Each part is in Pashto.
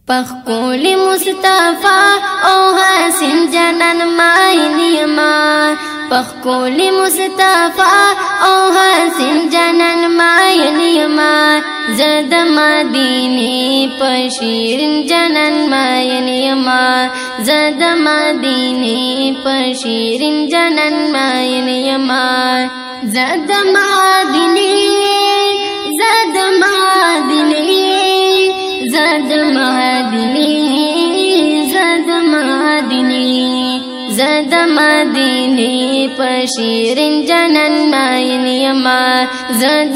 پخکول مصطفی او حسین جنن ماینی ما پخکول مصطفی او حسین جنن ماینی ما زد مدینه پشیرین جنن ماینی ما زد مدینه پشیرین جنن ماینی ما زد مدینه زد مدینه زد مدینه زد مدینه زد مدینه پشیرین جنن ماینی ما زد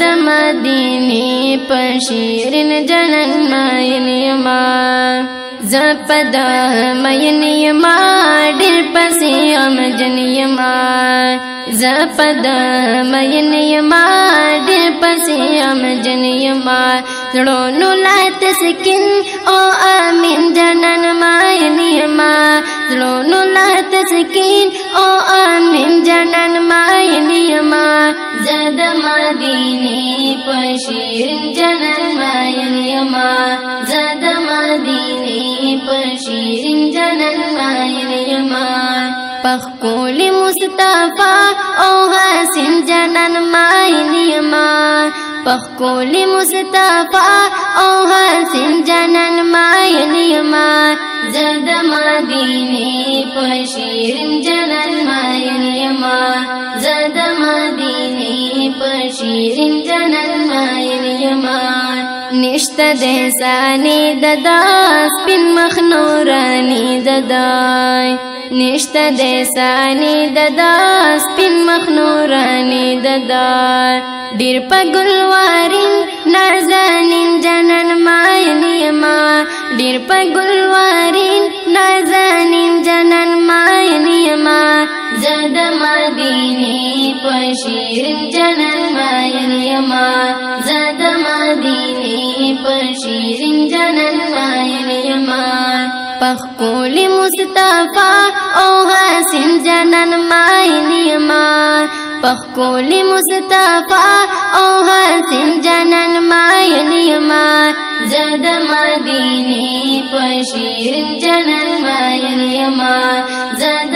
مدینه پشیرین جنن ماینی ما زپد ماینی ما ډیر پسې امجنی ما زپد ماینی ما ډیر پسې امجنی ما زړونو لات سکین او امین جنن ماینی ما زړونو لات سکین او امین جنن ماینی ما زد مدینه پشیرین جنن ماینی ما زد مدینه پشیرین جنن ماینی ما پخکول مصطفی او حسین جنن ماینی ما پخکول مصطفی او حسین جنن ماینی ما زد مدینه پشیرین جنن ماینی ما زد مدینه پشیرین جنن ماینی ما نشت دسانی ددا سپین مخنورانی ددا نشت دسانی ددا سپین مخنورانی ددا ډیر په ګلوارین نازنین جنن ماینی ما ډیر په ګلوارین نازنین جنن ماینی ما زد مدینه پشیرین جنن ماینی ما زد مدینه پشیرین جنن ماینی ما پخکول مصطفی او حسین جنن ماینی ما پخکول مصطفی او حسین جنن ماینی ما زد مدینه پشیرین جنن ماینی ما زد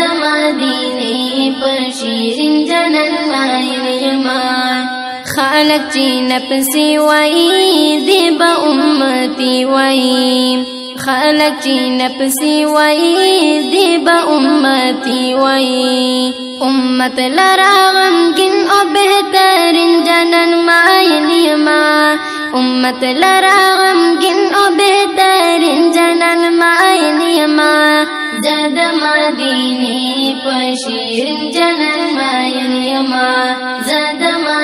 مدینه پشیرین جنن ماینی ما خالق چی نفسی وئی دی با امتی وئی خالق چی نفسی وئی دی با امتی وئی امت لرا غمگن او بہترین جنن ماینی ما امت لرا غمگن او بہترین جنن ماینی ما زد مدینه پشیرین جنن ماینی ما زد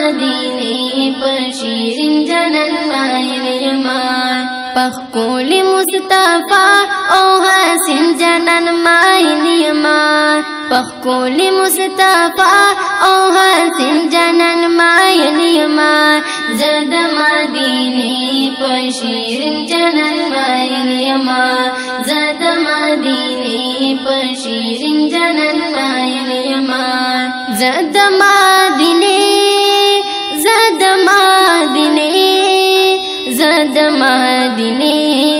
مدینه پشیرین جنن ماینی ما پخکول مصطفی او حسین جنن ماینی ما پخکول مصطفی او حسین جنن ماینی ما زد مدینه پشیرین جنن ماینی ما زد مدینه پشیرین جنن ماینی ما زد مدینه زد مدینه زد مدینه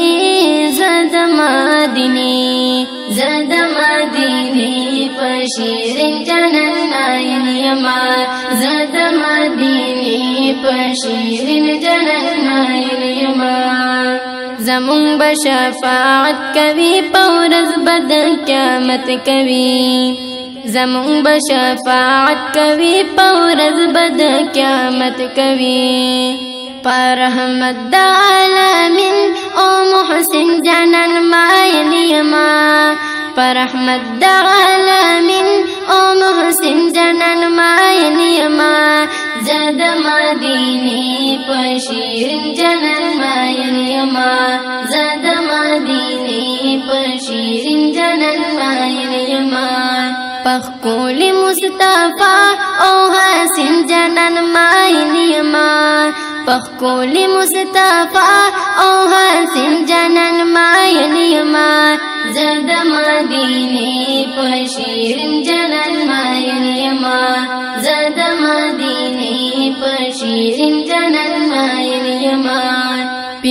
زد مدینه زد مدینه پشیرین جنن ماینی ما زد مدینه پشیرین جنن ماینی ما زمون بشفاعت کوي پورز بد قیامت کوي زمون بشفاعت کوي پورز بد قیامت کوي پر رحمت د عالمین او محسن جنن ماینی ما پر رحمت د عالمین او محسن جنن ماینی ما زد مدینه پشیرین جنن ماینی ما زد مدینه پشیرین جنن ماینی ما پخکول مصطفی او حسین جنن ماینی ما پخکول مصطفی او حسین جنن ماینی ما زد مدینه پشیرین جنن ماینی ما زد مدینه پشیرین جنن ماینی ما پیر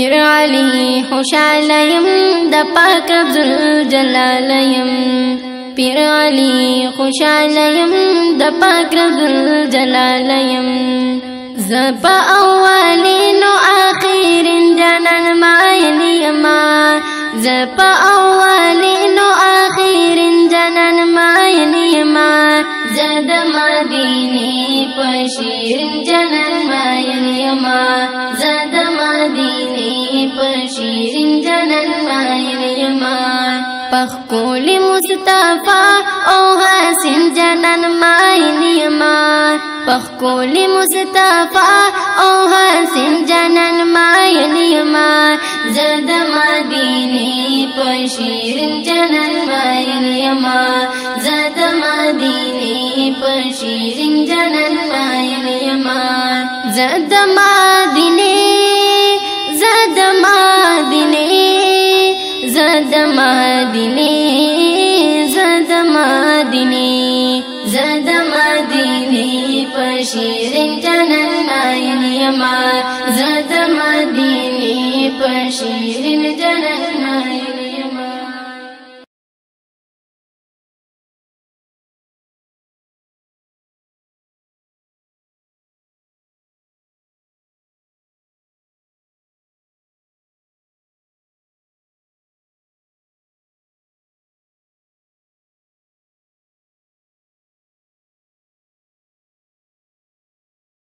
علی خوشاله یم د پاک ذوالجلال یم پیر علی خوشاله یم د پاک ذوالجلال یم زب اولین و آخرین جانان ماین یما زب اولین و آخرین جانان ماین یما زد مدینی پشیرین جانان ماین یما زد مدینی پشیرین جانان ماین یما پخکول مصطفی او حسین جانان ماین یما پخکول مصطفی او حسین جانان ماین یما زد مدینی پشیرین جانان ماین یما زد مدینی پشیرین جانان ماین یما زد مدینی زد مدینی زد مدینی زد مدینی زد مدینی پشیرین جانان ماین یما زد مدینی پشیرین جانان